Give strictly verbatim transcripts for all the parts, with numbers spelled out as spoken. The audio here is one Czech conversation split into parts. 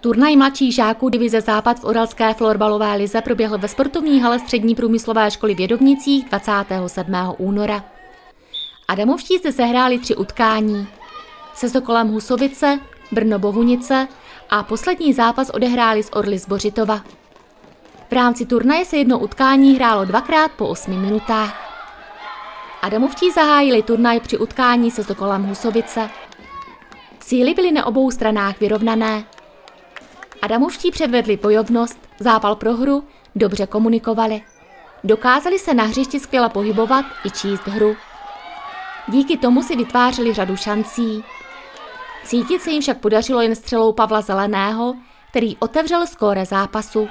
Turnaj mladších žáků divize Západ v Oralské florbalové lize proběhl ve sportovní hale Střední průmyslové školy v Jedovnicích dvacátého sedmého února. Adamovští zde sehráli tři utkání. Se Sokolem Husovice, Brno Bohunice a poslední zápas odehráli s Orly z Bořitova. V rámci turnaje se jedno utkání hrálo dvakrát po osmi minutách. Adamovští zahájili turnaj při utkání se Sokolem Husovice. Síly byly na obou stranách vyrovnané. Adamovští předvedli bojovnost, zápal pro hru, dobře komunikovali. Dokázali se na hřišti skvěle pohybovat i číst hru. Díky tomu si vytvářeli řadu šancí. Cítit se jim však podařilo jen střelou Pavla Zeleného, který otevřel skóre zápasu.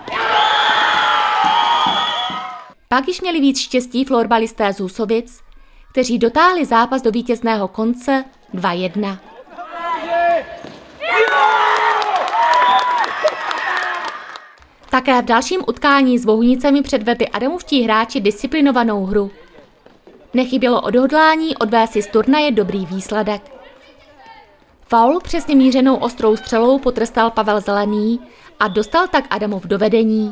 Pak již měli víc štěstí florbalisté z Husovic, kteří dotáhli zápas do vítězného konce dva jedna. Také v dalším utkání s Bohunicemi předvedli adamovští hráči disciplinovanou hru. Nechybělo odhodlání odvést si z turnaje dobrý výsledek. Faul přesně mířenou ostrou střelou potrestal Pavel Zelený a dostal tak Adamov do vedení.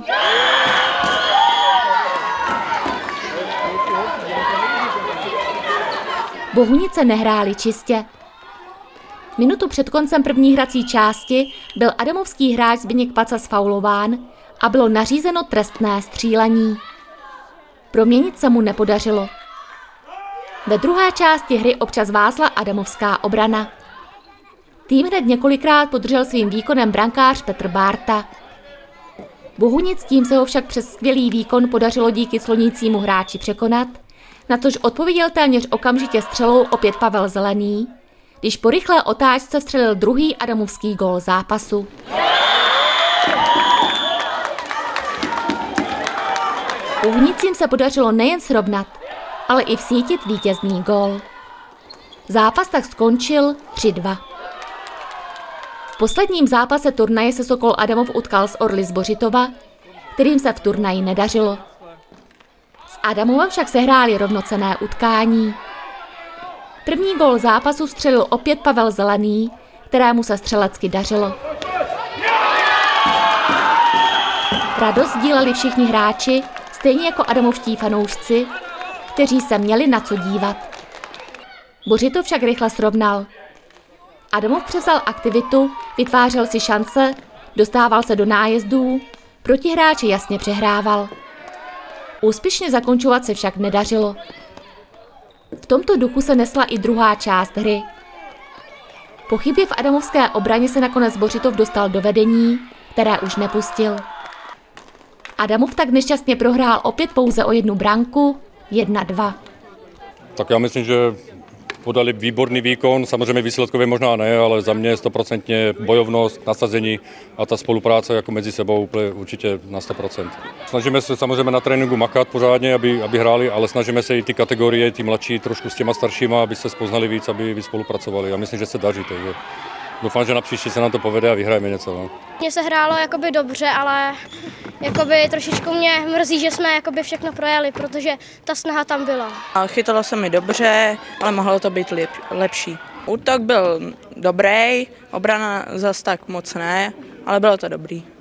Bohunice nehráli čistě. Minutu před koncem první hrací části byl adamovský hráč Zbyněk Paca sfaulován a bylo nařízeno trestné střílení. Proměnit se mu nepodařilo. Ve druhé části hry občas vázla adamovská obrana. Tým hned několikrát podržel svým výkonem brankář Petr Bárta. Bohunic tím se ho však přes skvělý výkon podařilo díky slonícímu hráči překonat, na což odpověděl téměř okamžitě střelou opět Pavel Zelený, když po rychlé otáčce vstřelil druhý adamovský gól zápasu. Bohunicím se podařilo nejen srovnat, ale i vsítit vítězný gól. Zápas tak skončil tři dva. V posledním zápase turnaje se Sokol Adamov utkal s Orly z Bořitova, kterým se v turnaji nedařilo. S Adamovem však sehráli rovnocenné utkání. První gól zápasu vstřelil opět Pavel Zelený, kterému se střelecky dařilo. Radost sdíleli všichni hráči, stejně jako adamovští fanoušci, kteří se měli na co dívat. Bořitov však rychle srovnal. Adamov převzal aktivitu, vytvářel si šance, dostával se do nájezdů, protihráče jasně přehrával. Úspěšně zakončovat se však nedařilo. V tomto duchu se nesla i druhá část hry. Po chybě v adamovské obraně se nakonec Bořitov dostal do vedení, které už nepustil. Adamov tak nešťastně prohrál opět pouze o jednu branku, jedna dva. Tak já myslím, že podali výborný výkon, samozřejmě výsledkově možná ne, ale za mě stoprocentně bojovnost, nasazení a ta spolupráce jako mezi sebou úplně určitě na sto procent. Snažíme se samozřejmě na tréninku makat pořádně, aby, aby hráli, ale snažíme se i ty kategorie, ty mladší trošku s těma staršíma, aby se spoznali víc, aby víc spolupracovali. Já myslím, že se daří, takže doufám, že na příští se nám to povede a vyhrajeme něco. No. Mně se hrálo jakoby dobře, ale jakoby trošičku mě mrzí, že jsme jakoby všechno projeli, protože ta snaha tam byla. Chytalo se mi dobře, ale mohlo to být lep, lepší. Útok byl dobrý, obrana zas tak moc ne, ale bylo to dobrý.